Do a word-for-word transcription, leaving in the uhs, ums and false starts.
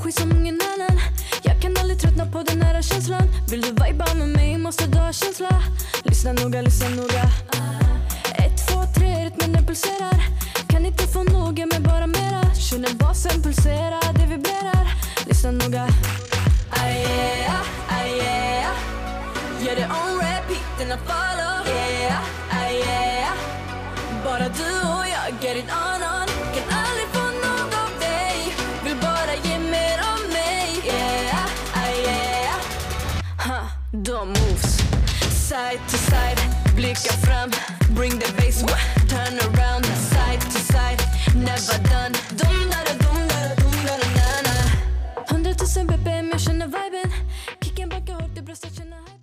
skit som ingen annan. Jag kan aldrig tröttna på den här känslan. Vill du viba med mig måste du ha känsla. Lyssna noga, lyssna noga. Ett, två, tre, rytmen den pulserar. Kan inte få noga med bara mera. Känner basen pulsera, det vibrerar. Lyssna noga. Ay, yeah, ay, yeah. Gör det on repeat, den I follow. Yeah, ay, yeah. Bara du och jag, get it on on. Kan aldrig få nog av dig. Vill bara ge mer av mig. Yeah, ay, yeah. Ha, de moves. Side to side, blicka fram. Bring the bass, turn around. Side to side, never done. Dum da da dum da da dum da da na na. Hundratusen B P M, jag känner viben. Kicken backar hårt i bröstet, känner